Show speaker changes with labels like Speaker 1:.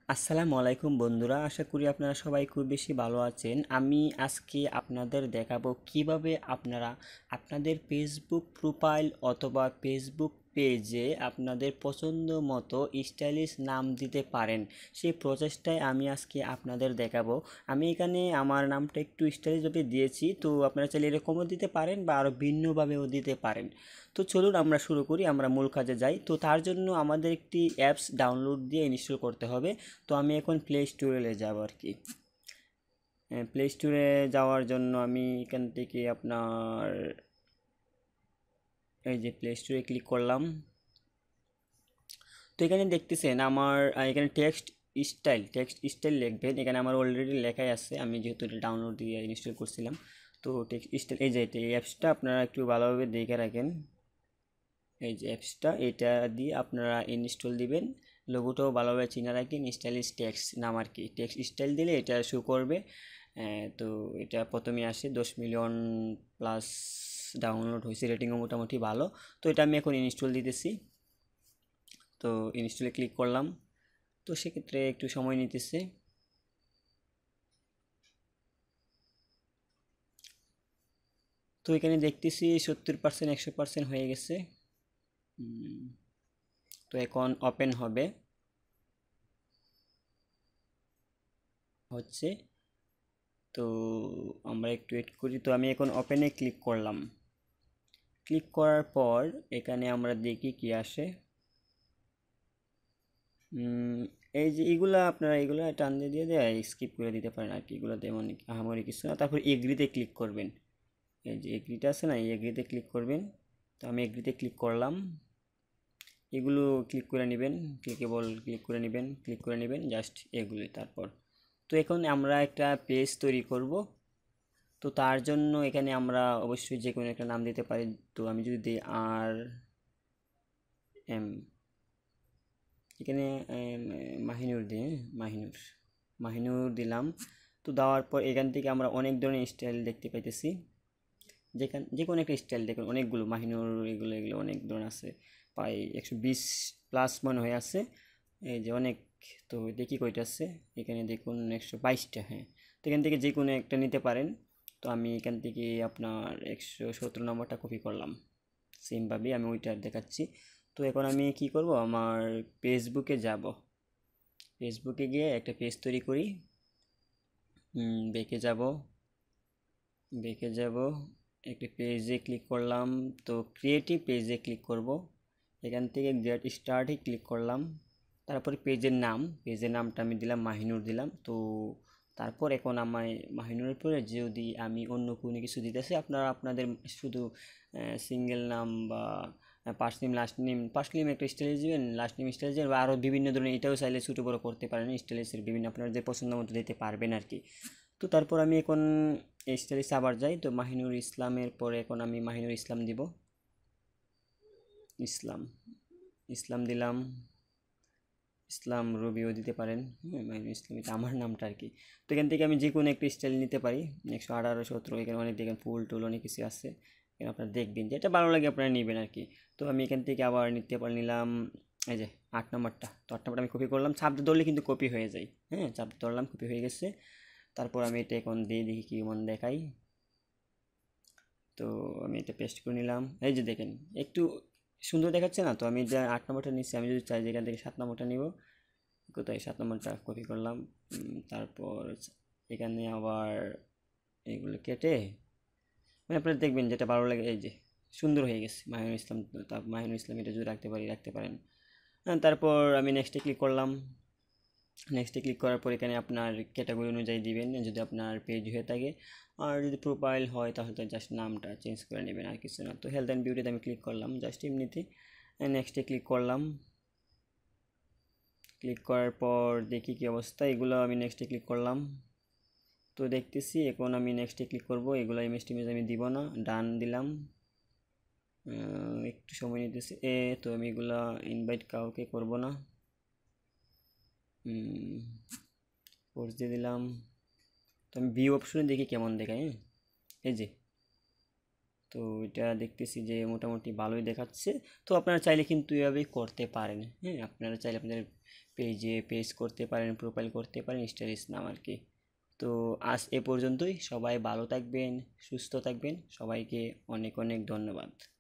Speaker 1: আসসালামু আলাইকুম বন্ধুরা, আশা করি আপনারা সবাই খুব বেশি ভালো আছেন। আমি আজকে আপনাদের দেখাবো কিভাবে আপনারা আপনাদের ফেসবুক প্রোফাইল অথবা ফেসবুক পেজে আপনাদের পছন্দ মতো স্টাইলিশ নাম দিতে পারেন। সেই প্রচেষ্টায় আমি আজকে আপনাদের দেখাবো। আমি এখানে আমার নামটা একটু স্টাইলিশভাবে দিয়েছি, তো আপনারা চাইলে এরকমও দিতে পারেন বা আরও ভিন্নভাবেও দিতে পারেন। তো চলুন আমরা শুরু করি, আমরা মূল কাজে যাই। তো তার জন্য আমাদের একটি অ্যাপস ডাউনলোড দিয়ে ইনস্টল করতে হবে। তো আমি এখন প্লে স্টোরে যাব আর কি। প্লে স্টোরে যাওয়ার জন্য আমি এখান থেকে আপনার এই যে প্লে স্টোরে ক্লিক করলাম। তো এখানে দেখতেছেন আমার এখানে টেক্সট স্টাইল লিখবেন। এখানে আমার অলরেডি লেখাই আছে, আমি যেহেতু এটা ডাউনলোড দিয়ে ইনস্টল করছিলাম। তো টেক্সট স্টাইল এই যে এই অ্যাপসটা আপনারা একটু ভালোভাবে দেখে রাখেন। এই যে অ্যাপসটা, এটা দিয়ে আপনারা ইনস্টল দিবেন। লোগোটাও ভালোভাবে চিনে রাখেন, স্টাইলিশ টেক্সট নাম আর কি। টেক্সট স্টাইল দিলে এটা শো করবে। তো এটা প্রথমে আসে 10 মিলিয়ন প্লাস ডাউনলোড হয়েছে, রেটিংও মোটামুটি ভালো। তো এটা আমি এখন ইনস্টল দিতেছি। তো ইনস্টলে ক্লিক করলাম। তো সেক্ষেত্রে একটু সময় নিতেছে। তো এখানে দেখতেছি 70%, 100% হয়ে গেছে। তো এখন ওপেন হচ্ছে। তো আমরা একটু ওয়েট করি। তো আমি এখন ওপেনে ক্লিক করলাম। ক্লিক করার পর এখানে আমরা দেখি কি আসে। এই যে এগুলা আপনারা এগুলা টান দিয়ে দিয়ে স্কিপ করে দিতে পারেন আর কি, এগুলো তেমন আহামরি কিছু না। তারপর এগ্রিতে ক্লিক করবেন। এই যে এগ্রিটা আছে না, এই এগ্রিতে ক্লিক করবেন। তো আমি এগ্রিতে ক্লিক করলাম। এগুলো ক্লিক করে নেবেন, ক্লিকেবল ক্লিক করে নেবেন জাস্ট এগুলি। তারপর তো এখন আমরা একটা পেজ তৈরি করব। তো তার জন্য এখানে আমরা অবশ্যই যে কোনো একটা নাম দিতে পারি। তো আমি যদি দিই আর এম, এখানে মাহিনুর দিই, মাহিনুর দিলাম। তো দেওয়ার পর এখান থেকে আমরা অনেক ধরনের স্টাইল দেখতে পাইতেছি। যে কোনো একটা স্টাইল দেখুন, অনেকগুলো মাহিনুর এগুলো এগুলো অনেক ধরনের আছে। প্রায় 120+ মনে হয়ে আছে। এই যে অনেক। তো দেখি কয়টা আছে, এখানে দেখুন 122টা। হ্যাঁ, তো এখান থেকে যে কোনো একটা নিতে পারেন। তো আমি এখান থেকে আপনার 117 নম্বরটা কপি করলাম। সেমভাবেই আমি ওইটা দেখাচ্ছি। তো এখন আমি কি করব, আমার ফেসবুকে যাব। ফেসবুকে গিয়ে একটা পেজ তৈরি করি। বেঁকে যাব, বেঁকে যাব একটা পেজে ক্লিক করলাম। তো ক্রিয়েটিভ পেজে ক্লিক করব। এখান থেকে গেট স্টার্টে ক্লিক করলাম। তারপরে পেজের নামটা আমি দিলাম মাহিনুর দিলাম। তো তারপর এখন আমায় মাহিনুরের পরে যদি আমি অন্য কোনো কিছু দিতেছি, আপনারা আপনাদের শুধু সিঙ্গেল নাম বা ফার্স্ট নেম ফার্স্ট নেম একটা স্টাইলিশ দিবেন, লাস্ট নেম স্টাইলিশ দিবেন, বা আরও বিভিন্ন ধরনের, এটাও চাইলে ছোটো বড়ো করতে পারেন। স্টাইলিশের বিভিন্ন আপনার যে পছন্দ মতো দিতে পারবেন আর কি। তো তারপর আমি এখন স্টাইলিশ আবার যাই। তো মাহিনুর ইসলামের পরে এখন আমি মাহিনুর ইসলাম দিব। ইসলাম ইসলাম দিলাম। ইসলাম রবিও দিতে পারেন। মাহিনুর ইসলাম এটা আমার নামটা আর কি। তো এখান থেকে আমি যে কোনো একটা স্টাইল নিতে পারি। 118, 17, এখানে অনেক দেখেন ফুল টুল অনেক কিছু আছে। এখানে আপনারা দেখবেন যেটা ভালো লাগে আপনারা নেবেন আর কি। তো আমি এখান থেকে আবার নিলাম এই যে 8 নম্বরটা। তো 8 নম্বরটা আমি কপি করলাম, চাপতে ধরলে কিন্তু কপি হয়ে যায়। হ্যাঁ, চাপতে ধরলাম, কপি হয়ে গেছে। তারপর আমি এটা এখন দিয়ে দেখি কি মন দেখাই। তো আমি এটা পেস্ট করে নিলাম। এই যে দেখেন একটু সুন্দর দেখাচ্ছে না? তো আমি যে 8 নম্বরটা নিচ্ছি, আমি যদি চাই যে এখান থেকে 7 নম্বরটা নিব। কোথায় 7 নম্বরটা কপি করলাম। তারপর এখানে আবার এগুলো কেটে মানে আপনারা দেখবেন যেটা ভালো লাগে। এই যে সুন্দর হয়ে গেছে মাহিনুর ইসলাম। মাহিনুর ইসলাম এটা যদি রাখতে পারেন। তারপর আমি নেক্সটে ক্লিক করলাম। নেক্সটে ক্লিক করার পর এখানে আপনার ক্যাটাগরি অনুযায়ী দিবেন যদি আপনার পেজ হয়ে থাকে। আর যদি প্রোফাইল হয় তাহলে তো জাস্ট নামটা চেঞ্জ করে নেবেন, আর কিছু না। তো হেলথ অ্যান্ড বিউটিতে আমি ক্লিক করলাম জাস্ট এমনিতে। নেক্সটে ক্লিক করলাম। ক্লিক করার পর দেখি কি অবস্থা, এগুলো আমি নেক্সটে ক্লিক করলাম। তো দেখতেছি এখন আমি নেক্সটে ক্লিক করব। এগুলো ইমেজ টিমেজ আমি দিব না, ডান দিলাম। একটু সময় নিতেছে। তো আমি এগুলা ইনভাইট কাউকে করব না। কোর্স দিয়ে দিলাম। তো আমি ভিউ অপশনে দেখি কেমন দেখায়। হ্যাঁ, এই যে তো এটা দেখতেছি যে মোটামুটি ভালোই দেখাচ্ছে। তো আপনারা চাইলে কিন্তু এভাবেই করতে পারেন। হ্যাঁ, আপনারা চাইলে আপনাদের পেজে পেজ করতে পারেন, প্রোফাইল করতে পারেন, স্টোরেজ নাম আর কি। তো আজ এ পর্যন্তই। সবাই ভালো থাকবেন, সুস্থ থাকবেন। সবাইকে অনেক অনেক ধন্যবাদ।